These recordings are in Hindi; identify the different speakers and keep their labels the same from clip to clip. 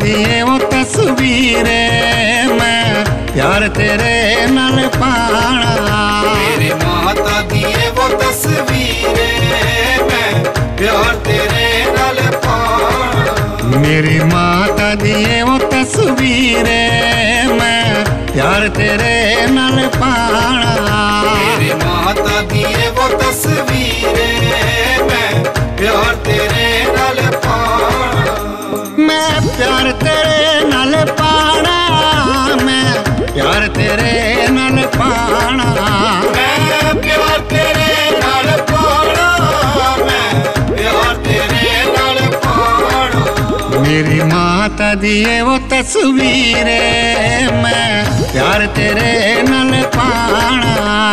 Speaker 1: दिए वो तस्वीरे मैं प्यार तेरे नाल पाना।
Speaker 2: मेरी माता दिए वो तस्वीरे मैं प्यार तेरे नाल पाना।
Speaker 1: मेरी माता दिए वो तस्वीरे मैं प्यार तेरे नाल पाना।
Speaker 2: मेरी माता दिए वो तस्वीरे मैं प्यार तेरे नाल पाना।
Speaker 1: मैं प्यार तेरे नाल पाना, मैं प्यार तेरे नाल पाना।
Speaker 2: मैं प्यार तेरे नाल पाना, मैं प्यार तेरे नाल पाना।
Speaker 1: मेरी माता दिए वो तस्वीरे मैं प्यार तेरे नाल पाना।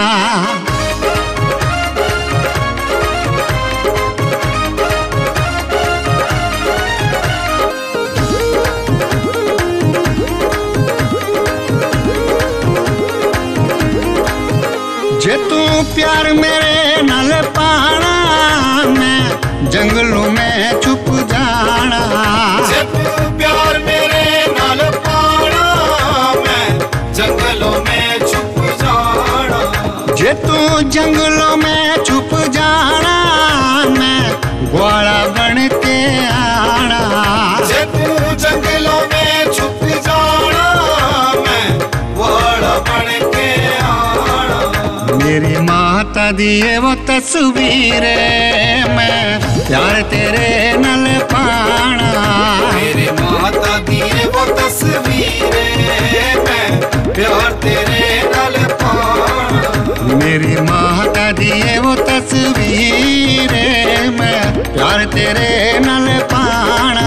Speaker 1: जे तू प्यार मेरे नाल पाना, मैं जंगलों में छुप जाना।
Speaker 2: जे तू प्यार मेरे नाल पाना, मैं जंगलों में छुप जाना।
Speaker 1: जे तू जंगलों में छुप जाना, मैं ग्वाला बन के आना।
Speaker 2: जे तू जंगलों में छुप जाना, मैं ग्वाला बन के आना।
Speaker 1: मेरी माता दिए वो तस्वीरे मैं प्यार तेरे नाल पाना।
Speaker 2: मेरी माता दिए वो तस्वीरे मैं प्यार तेरे नाल पाना।
Speaker 1: मेरी माता दिए वो तस्वीरे मैं प्यार तेरे नाल पाना।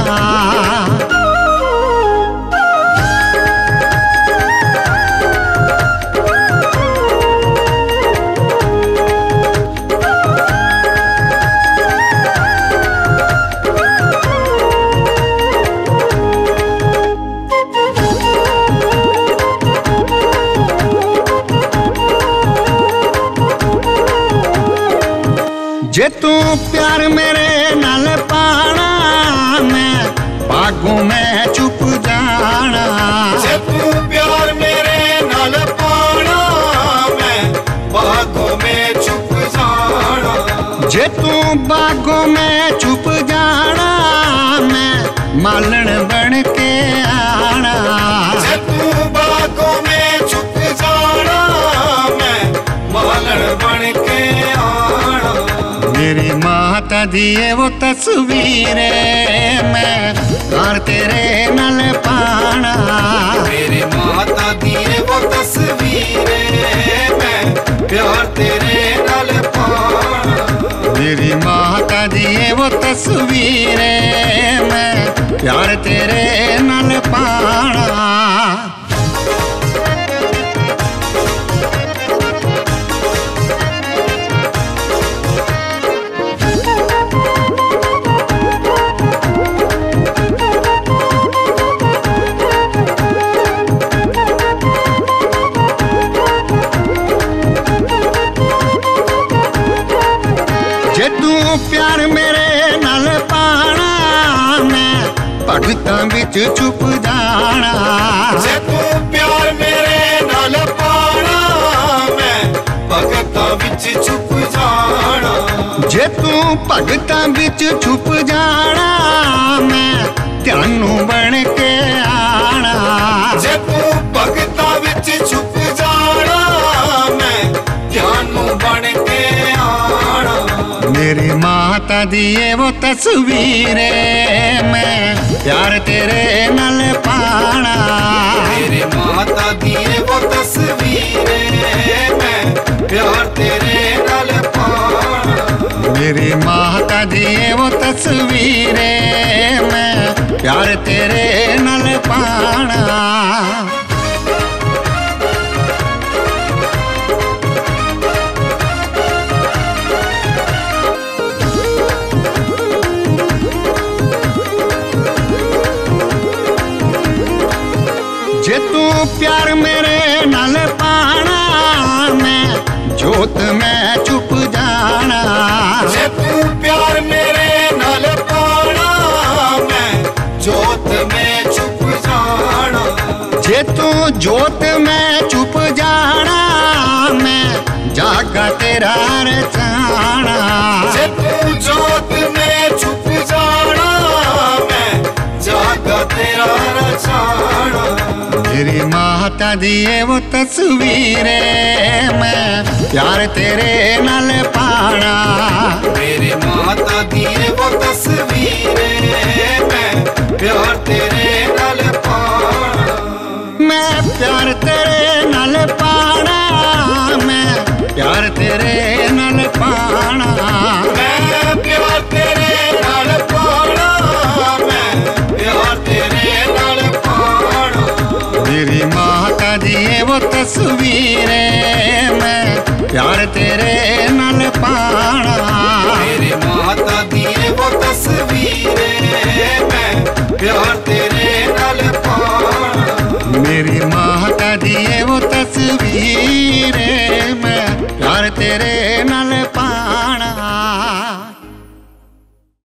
Speaker 1: जे तू प्यार मेरे नाल पाना, मैं बागों में छुप जाना।
Speaker 2: जे तू प्यार मेरे नाल पाना, मैं बागों में छुप जाना।
Speaker 1: जे तू बागों में छुप जाना, मैं मालन बन के आना।
Speaker 2: जे तू बागों में छुप जाना, मैं मालन बन के आना।
Speaker 1: मेरी माता दिए वो तस्वीरे मैं प्यार तेरे नाल पाना।
Speaker 2: मेरी माता दिए वो तस्वीरे मैं प्यार तेरे नाल पाना।
Speaker 1: मेरी माता दिए वो तस्वीरे मैं प्यार तेरे नाल पाना। जे तू प्यार मेरे नाल पाना, मैं भगतां विच छुप जाना।
Speaker 2: जे तू प्यार मेरे नाल पाना, मैं भगतां विच छुप जाना।
Speaker 1: जे तू भगतां विच छुप जाना, मैं ध्यानू बन के आना।
Speaker 2: जे तू भगतां विच छुप जाना, मैं ध्यानू बन के आना।
Speaker 1: मेरी माता दिए वो तस्वीरे मैं प्यार तेरे नाल पाना।
Speaker 2: मेरी माता दिए वो तस्वीरे मैं प्यार तेरे नाल पाना।
Speaker 1: मेरी माता दिए वो तस्वीरे मैं प्यार तेरे नाल पाना। जे तू प्यार मेरे नाल पाना, मैं जोत में छुप जाना।
Speaker 2: जे तू प्यार मेरे नाल पाना, मैं जोत में
Speaker 1: जे तू जोत में छुप जाना मैं जागा तेरा रचाना।
Speaker 2: जे तू जोत में छुप जाना मैं जागा तेरा रचाना।
Speaker 1: तेरी माता दिए वो तस्वीरे मैं प्यार तेरे नाल पाना।
Speaker 2: मेरी माता दिए वो तस्वीरे मैं प्यार तेरे नाल पाना।
Speaker 1: मैं प्यार तेरे नाल पाना, मैं प्यार तेरे नाल पाना।
Speaker 2: मैं प्यार तेरे नाल पाना, मैं प्यार तेरे नाल पाना।
Speaker 1: मेरी माता दिए वो तस्वीरें मैं प्यार तेरे